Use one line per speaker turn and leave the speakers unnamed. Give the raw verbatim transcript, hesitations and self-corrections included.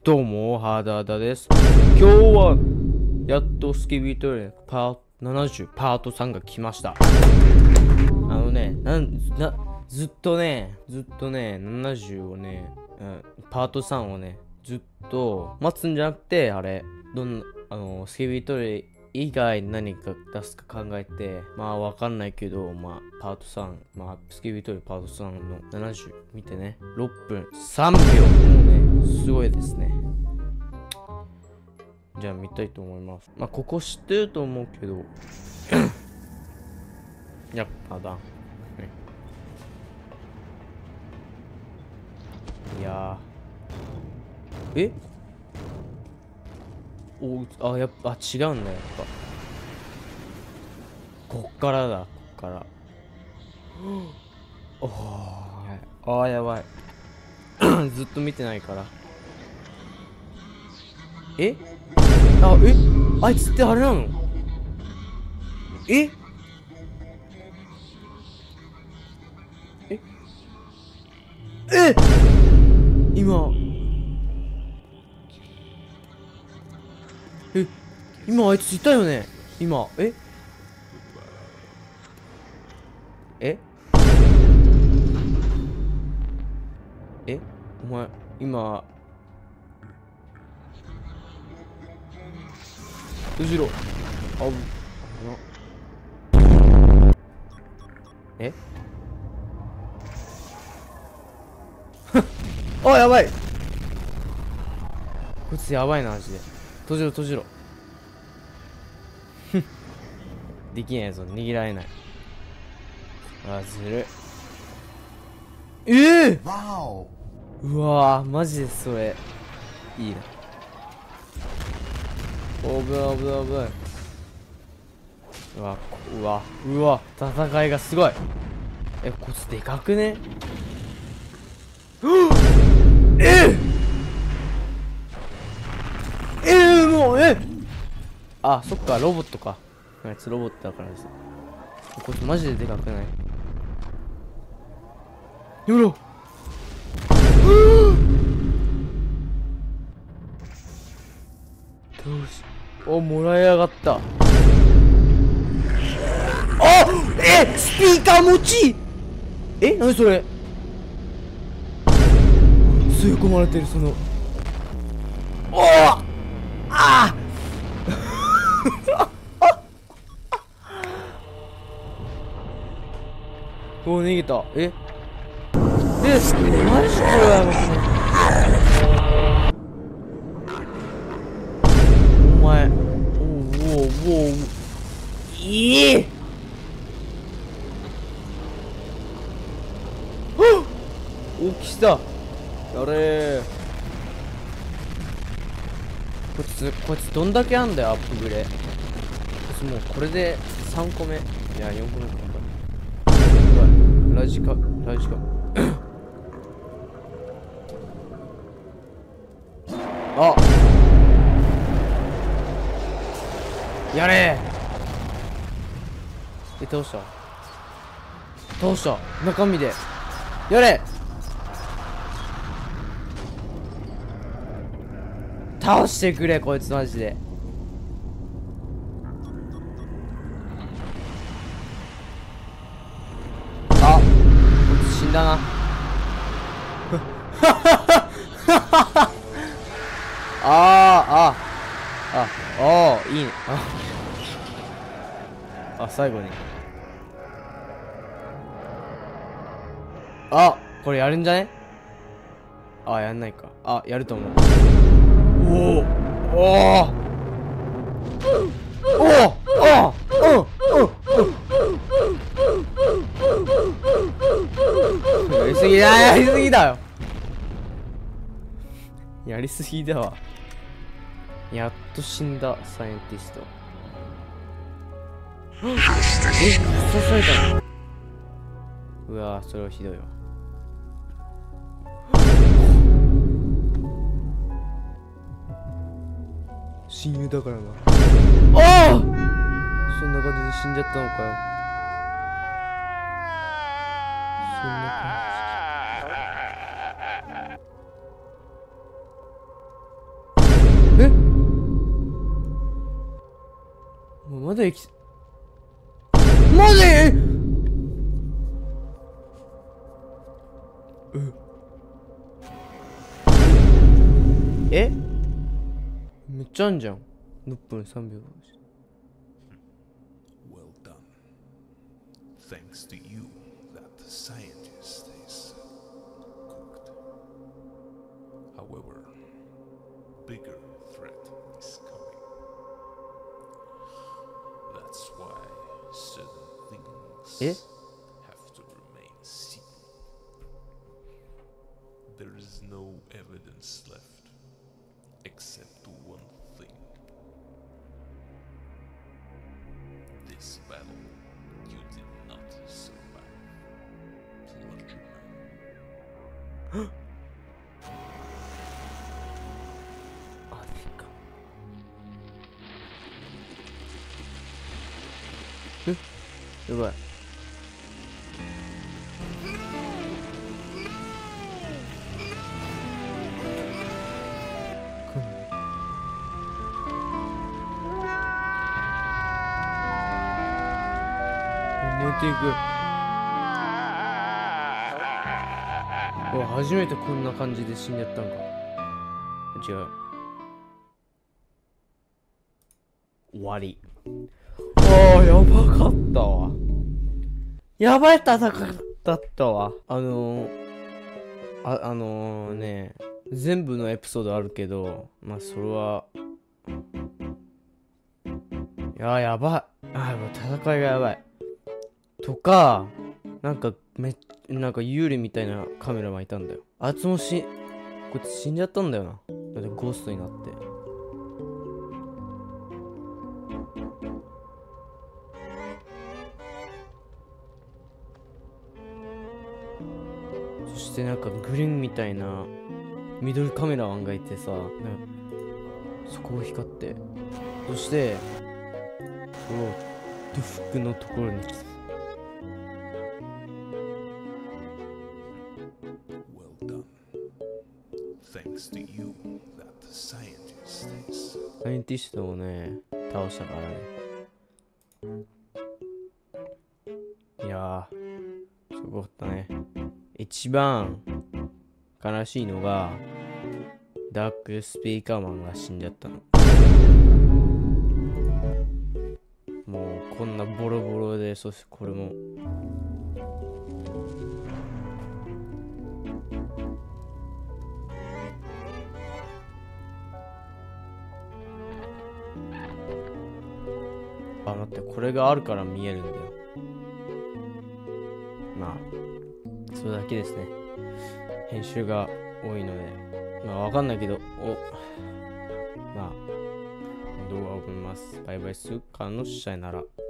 どうも、ハーダーダです。今日は、やっとスキビートレイパートななじゅうパートさんが来ました。あのね、なん、な、ずっとね、ずっとね、ななじゅうをね、うん、パートさんをね、ずっと待つんじゃなくて、あれ、どんな、あの、スキビートレイ以外何か出すか考えて、まあわかんないけど、まあパートさん、まあスキビートレイパートさんのななじゅう見てね、ろっぷんさんびょう。もうね、すごいですね。じゃあ見たいと思います。まあここ知ってると思うけど、やっぱだ。いやー。えおあ、やっぱ、あ、違うんだ、やっぱ。こっからだ、こっから。おー、あー、やばい。ずっと見てないから。えあ、えあいつってあれなの？えええ今、え、今あいついたよね今、えええお前、今、閉じろ。あぶ、な、えあ、やばいこいつやばいな、マジで。閉じろ、閉じろ。できないぞ、逃げられない。あ、ずるい。ええー、うわー、マジでそれ、いいな。おぶない、危ない危ない。うわ、うわ、うわ、戦いがすごい。え、こいつでかくね？えええー、もう、えあ、そっか、ロボットか。あいつロボットだからです。こいつマジででかくない？やめろ。どうし、お、もらいやがった。あえスピーカー持ちえなにそれ吸い込まれてる、その、おああお逃げた。ええマジこれお前、おうおうおういい大きさやれー。こいつこいつどんだけあんだよ、アップグレ。こいつもうこれでさんこめ、いやよんこめか。ラジカラジカあやれー。え倒した倒した中身でやれ倒してくれこいつマジで。あこいつ死んだなあーああああいいねああ最後にあこれやるんじゃね？あやんないか。あやると思う。おおおおおおおやりすぎだやりすぎだよやりすぎだわ。やっと死んだサイエンティスト。え刺されたの？うわそれはひどいわ。親友だからな。ああそんな感じで死んじゃったのかよ。そんな感えもうまだ生きマジえめっちゃあんじゃん。ろっぷんさんびょう。
Well done. Thanks to you, that scientist is cooked. However, bigger threat is coming. That's why certain things
Eh?
have to remain secret. There is no evidence left, except one thing. This battle, you did not survive. Clergyman.
あ、そっか。えやばい。燃えていく。うわ、初めてこんな感じで死んじゃったんか。違う。終わり。ああ、やばかったわ。やばい戦いだったわ。あのー、あ、あのー、ね、全部のエピソードあるけど、まあ、それは、いや、やばい。あ、もう戦いがやばい。とか、なんか、めなんか、有利みたいなカメラマンいたんだよ。あいつもし、こいつ死んじゃったんだよな。だってゴーストになって。そしてなんかグリーンみたいな緑カメラマンがいてさ、なんかそこを光って、そしてそのドゥフクのところに来た。
Well done. Thanks to you, that scientist is.
サイエンティストをね倒したからね。いやーすごかったね。一番悲しいのがダークスピーカーマンが死んじゃったの。もうこんなボロボロで、そしてこれもあ、待って、これがあるから見えるんだよ。まあそれだけですね。編集が多いので、まあわかんないけど、お、まあ動画を送ります。バイバイ、すっかのしゃいなら。